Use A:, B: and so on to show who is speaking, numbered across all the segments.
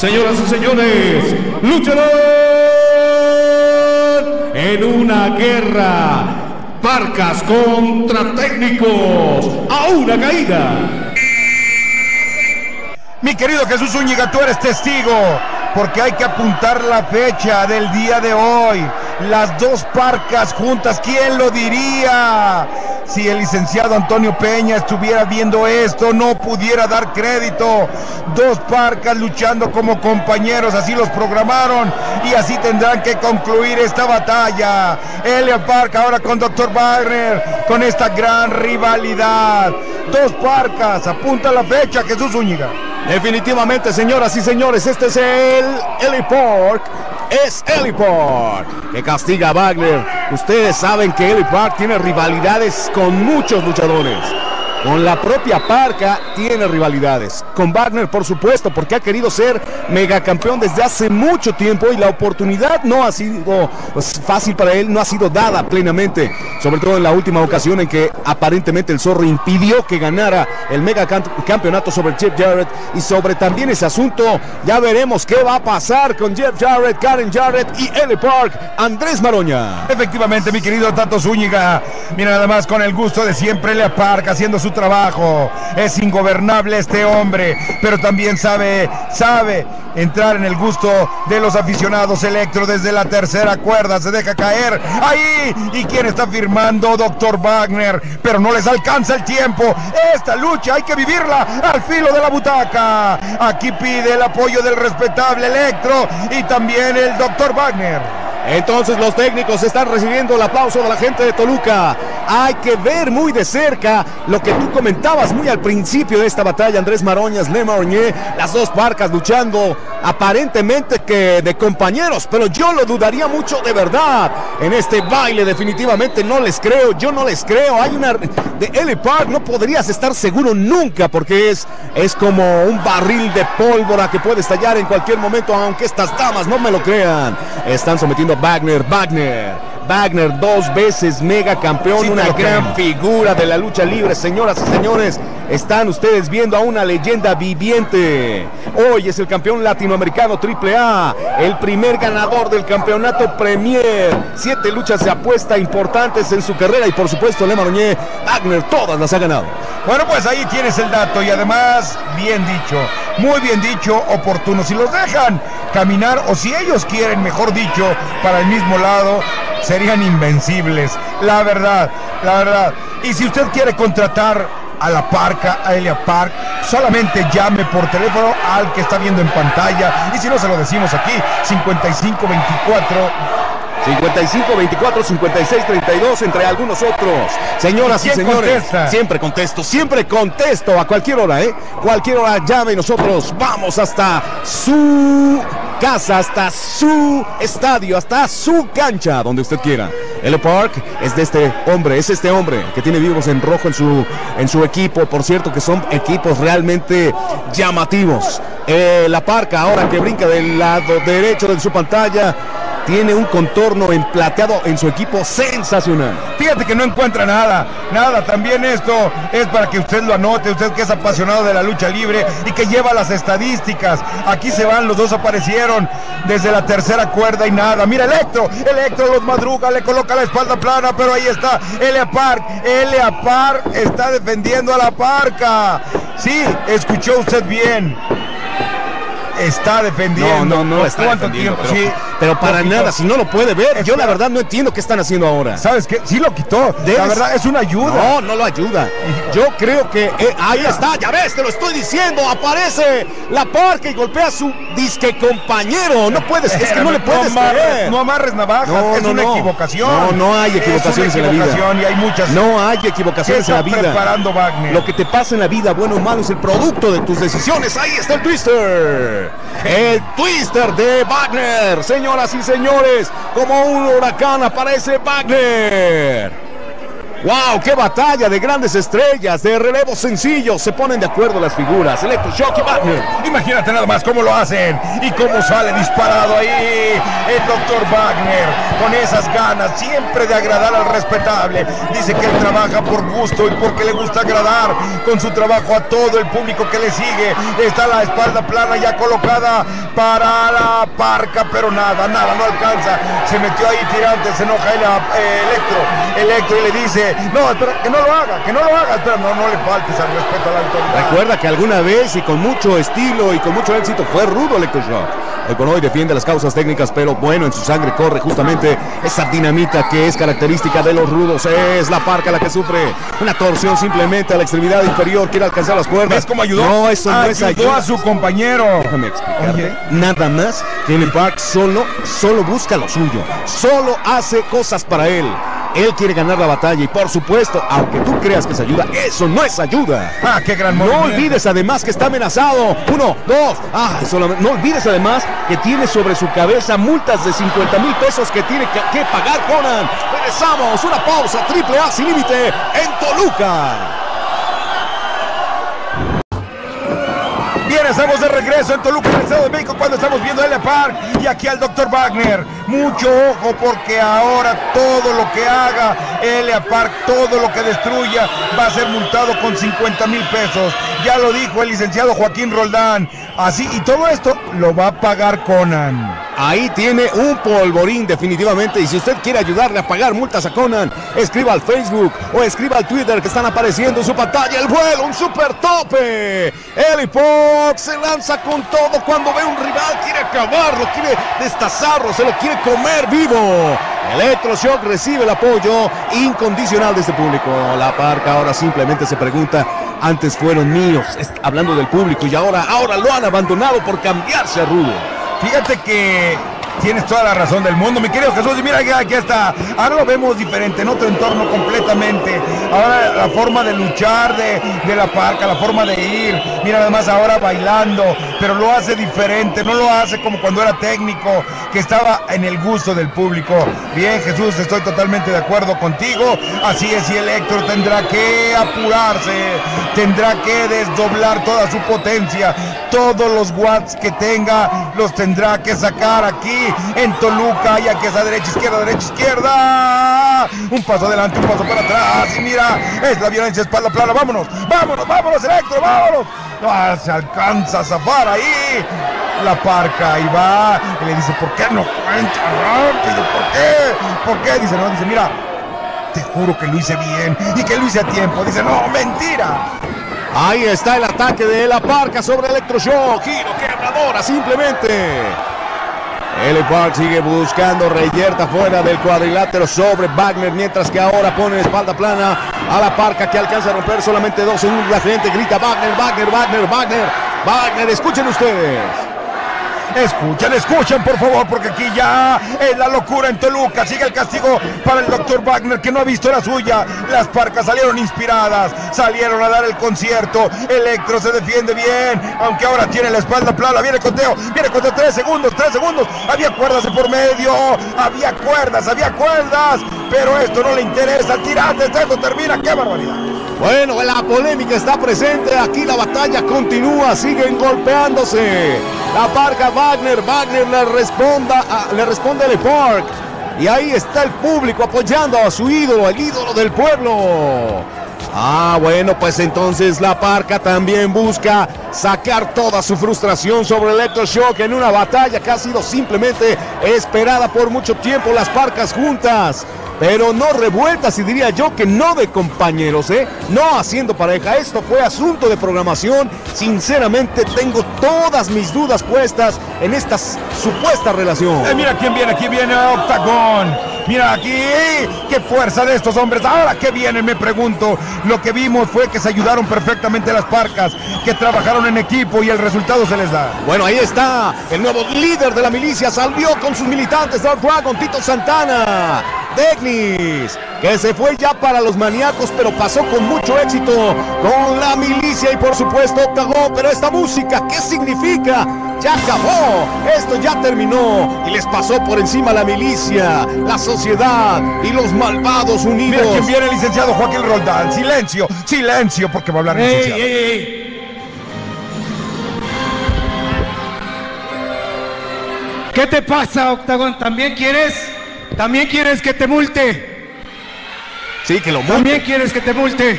A: Señoras y señores, lucharán en una guerra. Parcas contra técnicos a una caída.
B: Mi querido Jesús Zúñiga, tú eres testigo, porque hay que apuntar la fecha del día de hoy. Las dos Parcas juntas, ¿quién lo diría? Si el licenciado Antonio Peña estuviera viendo esto, no pudiera dar crédito. Dos Parcas luchando como compañeros, así los programaron y así tendrán que concluir esta batalla. Elia Park ahora con Dr. Wagner, con esta gran rivalidad. Dos Parcas, apunta la fecha, Jesús Zúñiga.
C: Definitivamente, señoras y señores, este es el Elia Park. Es Elia Park que castiga a Wagner. Ustedes saben que Elia Park tiene rivalidades con muchos luchadores. Con la propia Parca tiene rivalidades. Con Wagner, por supuesto, porque ha querido ser megacampeón desde hace mucho tiempo y la oportunidad no ha sido fácil para él, no ha sido dada plenamente. Sobre todo en la última ocasión en que aparentemente el Zorro impidió que ganara el megacampeonato sobre Jeff Jarrett. Y sobre también ese asunto, ya veremos qué va a pasar con Jeff Jarrett, Karen Jarrett y Elia Park, Andrés Maroña.
B: Efectivamente, mi querido Tato Zúñiga. Mira nada más, con el gusto de siempre, Elia Park haciendo su trabajo. Es ingobernable este hombre, pero también sabe entrar en el gusto de los aficionados. Electro desde la tercera cuerda se deja caer ahí. ¿Y quién está firmando? Dr. Wagner, pero no les alcanza el tiempo. Esta lucha hay que vivirla al filo de la butaca. Aquí pide el apoyo del respetable Electro y también el Dr. Wagner.
C: Entonces los técnicos están recibiendo el aplauso de la gente de Toluca. Hay que ver muy de cerca lo que tú comentabas muy al principio de esta batalla, Andrés Maroñas, Le Maronier, las dos Parcas luchando aparentemente que de compañeros, pero yo lo dudaría mucho de verdad. En este baile definitivamente no les creo, yo no les creo. Hay una de Elia Park, no podrías estar seguro nunca, porque es como un barril de pólvora que puede estallar en cualquier momento, aunque estas damas no me lo crean. Están sometiendo a Wagner, dos veces mega campeón, sí, una gran figura de la lucha libre. Señoras y señores, están ustedes viendo a una leyenda viviente. Hoy es el campeón latinoamericano AAA, el primer ganador del campeonato Premier, 7 luchas de apuesta importantes en su carrera y por supuesto Le Maronier, Wagner todas las ha ganado.
B: Bueno, pues ahí tienes el dato y además bien dicho, muy bien dicho, oportuno. Si los dejan caminar o si ellos quieren, mejor dicho, para el mismo lado, serían invencibles, la verdad. Y si usted quiere contratar a la Parca, a Elia Park, solamente llame por teléfono al que está viendo en pantalla, y si no se lo decimos aquí,
C: 5524-5632, entre algunos otros. Señoras y señores, contesta? siempre contesto a cualquier hora, cualquier hora llame y nosotros vamos hasta su casa, hasta su estadio, hasta su cancha, donde usted quiera. Elia Park es este hombre que tiene vivos en rojo en su equipo, por cierto que son equipos realmente llamativos. La Parca ahora que brinca del lado derecho de su pantalla, tiene un contorno en plateado en su equipo sensacional.
B: Fíjate que no encuentra nada. También esto es para que usted lo anote, usted que es apasionado de la lucha libre y que lleva las estadísticas. Aquí se van, los dos aparecieron desde la tercera cuerda y nada. Mira, Electro los madruga, le coloca la espalda plana, pero ahí está Elia Park está defendiendo a la Parca. Sí, escuchó usted bien. Está defendiendo.
C: No está defendiendo, pero para nada, si no lo puede ver, yo la verdad no entiendo qué están haciendo ahora.
B: ¿Sabes qué? Sí lo quitó, la verdad es una ayuda.
C: No lo ayuda. Yo creo que ahí está, ya ves, te lo estoy diciendo, aparece la Parca y golpea a su disque compañero. No puedes, es que no le puedes creer.
B: No amarres navajas, es una equivocación.
C: No hay equivocaciones en la vida.
B: Y hay muchas.
C: No hay equivocaciones en la vida.
B: Preparando Wagner.
C: Lo que te pasa en la vida, bueno o malo, es el producto de tus decisiones. Ahí está el Twister. El Twister de Wagner, señoras y señores, como un huracán aparece Wagner. ¡Wow! ¡Qué batalla de grandes estrellas! De relevos sencillos. Se ponen de acuerdo las figuras. Electroshock y Wagner.
B: Imagínate nada más cómo lo hacen y cómo sale disparado ahí el Dr. Wagner con esas ganas siempre de agradar al respetable. Dice que él trabaja por gusto y porque le gusta agradar con su trabajo a todo el público que le sigue. Está la espalda plana ya colocada para la Parca, pero nada, no alcanza. Se metió ahí tirante, se enoja Electro y le dice: no, espera, que no lo haga, espera, no le faltes al respeto a la autoridad.
C: Recuerda que alguna vez y con mucho estilo y con mucho éxito fue rudo Electroshock. Hoy por hoy defiende las causas técnicas, pero bueno, en su sangre corre justamente esa dinamita que es característica de los rudos. Es la Parca la que sufre una torsión simplemente a la extremidad inferior, quiere alcanzar las cuerdas.
B: ¿Ves cómo ayudó?
C: No, eso no es ayuda.
B: Ayudó a su compañero.
C: Déjame explicarte. Nada más que el Park solo busca lo suyo, solo hace cosas para él. Él quiere ganar la batalla y por supuesto, aunque tú creas que es ayuda, eso no es ayuda.
B: ¡Ah, qué gran
C: No
B: movimiento!
C: olvides además que está amenazado. 1, 2, no olvides además que tiene sobre su cabeza multas de 50,000 pesos que tiene que pagar Conan. Regresamos, una pausa, AAA sin límite en Toluca.
B: Bien, estamos de regreso en Toluca, en el Estado de México, cuando estamos viendo el Park y aquí al Dr. Wagner. Mucho ojo, porque ahora todo lo que haga Elia Park, todo lo que destruya, va a ser multado con 50,000 pesos. Ya lo dijo el licenciado Joaquín Roldán. Así, y todo esto lo va a pagar Conan.
C: Ahí tiene un polvorín definitivamente, y si usted quiere ayudarle a pagar multas a Conan, escriba al Facebook o escriba al Twitter que están apareciendo en su pantalla. El vuelo, un super tope. Eli Park se lanza con todo cuando ve un rival, quiere acabarlo, quiere destazarlo, se lo quiere comer vivo. Electroshock recibe el apoyo incondicional de este público. La Parca ahora simplemente se pregunta: antes fueron míos, hablando del público, y ahora lo han abandonado por cambiarse a rudo.
B: Fíjate que tienes toda la razón del mundo, mi querido Jesús, y mira, aquí está. Ahora lo vemos diferente, en otro entorno completamente. Ahora la forma de luchar de la Parca, la forma de ir. Mira, además ahora bailando, pero lo hace diferente, no lo hace como cuando era técnico, que estaba en el gusto del público. Bien, Jesús, estoy totalmente de acuerdo contigo. Así es, y Electro tendrá que apurarse, tendrá que desdoblar toda su potencia. Todos los watts que tenga los tendrá que sacar aquí en Toluca. Y aquí es a derecha, izquierda. Un paso adelante, un paso para atrás. Y mira, es la violencia, espalda plana. Vámonos, Electro, vámonos. Se alcanza a zafar ahí la Parca y va. Y le dice: ¿por qué no cuenta rápido? ¿Por qué? Dice: no, dice: mira, te juro que lo hice bien y que lo hice a tiempo. Dice: no, mentira.
C: Ahí está el ataque de la Parca sobre Electroshock. Giro quebradora simplemente. Eli Park sigue buscando, reyerta fuera del cuadrilátero sobre Wagner, mientras que ahora pone espalda plana a la Parca, que alcanza a romper solamente 2 segundos. La gente grita: Wagner, escuchen ustedes.
B: Escuchen por favor, porque aquí ya es la locura en Toluca. Sigue el castigo para el Dr. Wagner, que no ha visto la suya. Las Parcas salieron inspiradas, salieron a dar el concierto. Electro se defiende bien, aunque ahora tiene la espalda plana. Viene conteo, 3 segundos. Había cuerdas de por medio, había cuerdas, pero esto no le interesa. Tirate, esto termina, qué barbaridad.
C: Bueno, la polémica está presente, aquí la batalla continúa, siguen golpeándose. La Parca, Wagner le responde a Eli Park. Y ahí está el público apoyando a su ídolo, el ídolo del pueblo. Bueno, pues entonces la Parca también busca sacar toda su frustración sobre Electroshock en una batalla que ha sido simplemente esperada por mucho tiempo. Las Parcas juntas, pero no revueltas, y diría yo que no de compañeros, no haciendo pareja. Esto fue asunto de programación. Sinceramente tengo todas mis dudas puestas en esta supuesta relación.
B: Mira quién viene, aquí viene Octagon. Mira aquí, qué fuerza de estos hombres. Ahora que vienen, me pregunto. Lo que vimos fue que se ayudaron perfectamente las Parcas, que trabajaron en equipo y el resultado se les da.
C: Bueno, ahí está el nuevo líder de la milicia, salió con sus militantes, Dark Dragon, Tito Santana. Tegnis, que se fue ya para los maníacos, pero pasó con mucho éxito con la milicia y por supuesto Octagón. Pero esta música, ¿qué significa? Ya acabó, esto ya terminó y les pasó por encima la milicia, la sociedad y los malvados unidos.
B: Mira quién viene, el licenciado Joaquín Roldán. Silencio, silencio, porque va a hablar el licenciado.
D: ¿Qué te pasa, Octagón? ¿También quieres que te multe?
C: Sí, que lo multe.
D: ¿También quieres que te multe?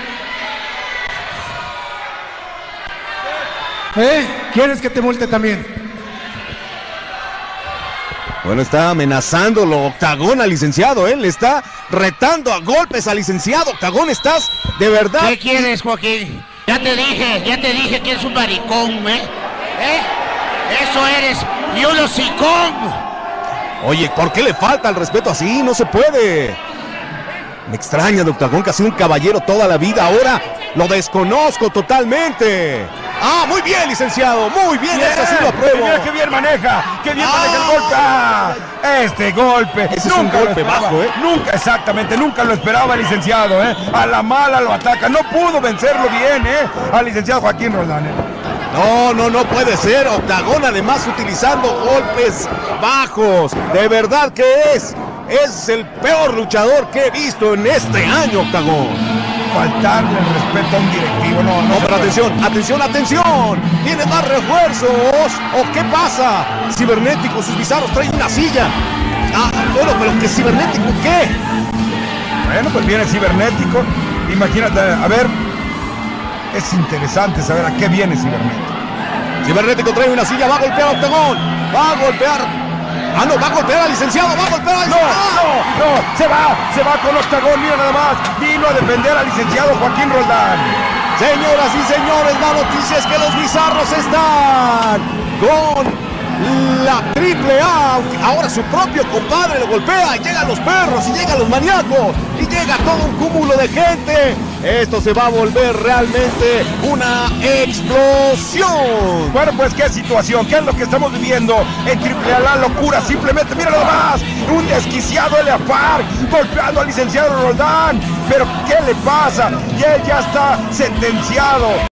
D: ¿Quieres que te multe también?
C: Bueno, está amenazándolo Octagón al licenciado, le está retando a golpes al licenciado. Octagón, ¿estás de verdad?
E: ¿Qué quieres, Joaquín? Ya te dije que eres un maricón, Eso eres, y un hocicón.
C: Oye, ¿por qué le falta el respeto así? No se puede. Me extraña de Octagón, que ha sido un caballero toda la vida. Ahora lo desconozco totalmente. Ah, muy bien, licenciado, muy bien, eso sí lo apruebo.
B: Mira qué bien maneja el golpe. Este golpe.
C: Ese es un golpe bajo,
B: Nunca, exactamente, nunca lo esperaba el licenciado, A la mala lo ataca, no pudo vencerlo bien, al licenciado Joaquín Roldán,
C: No puede ser. Octagón además utilizando golpes bajos. De verdad que es el peor luchador que he visto en este año, Octagón.
B: Faltarle el respeto a un directivo,
C: no, pero atención. ¿Tiene más refuerzos? ¿O qué pasa? Cibernético, sus bizarros traen una silla. Bueno, pero ¿qué cibernético qué?
B: Bueno, pues viene cibernético. Imagínate, a ver. Es interesante saber a qué viene cibernético.
C: Cibernético trae una silla, va a golpear a Octagón. Va a golpear al licenciado,
B: No, se va con Octagón, mira nada más. Vino a defender al licenciado Joaquín Roldán.
C: Señoras y señores, la noticia es que los bizarros están con la AAA. Ahora su propio compadre lo golpea, y llegan los perros, y llegan los maníacos, y llega todo un cúmulo de gente. Esto se va a volver realmente una explosión.
B: Bueno, pues qué situación, qué es lo que estamos viviendo en AAA, la locura, simplemente, mira nada más, un desquiciado Elia Park golpeando al licenciado Roldán. Pero ¿qué le pasa? Y él ya está sentenciado.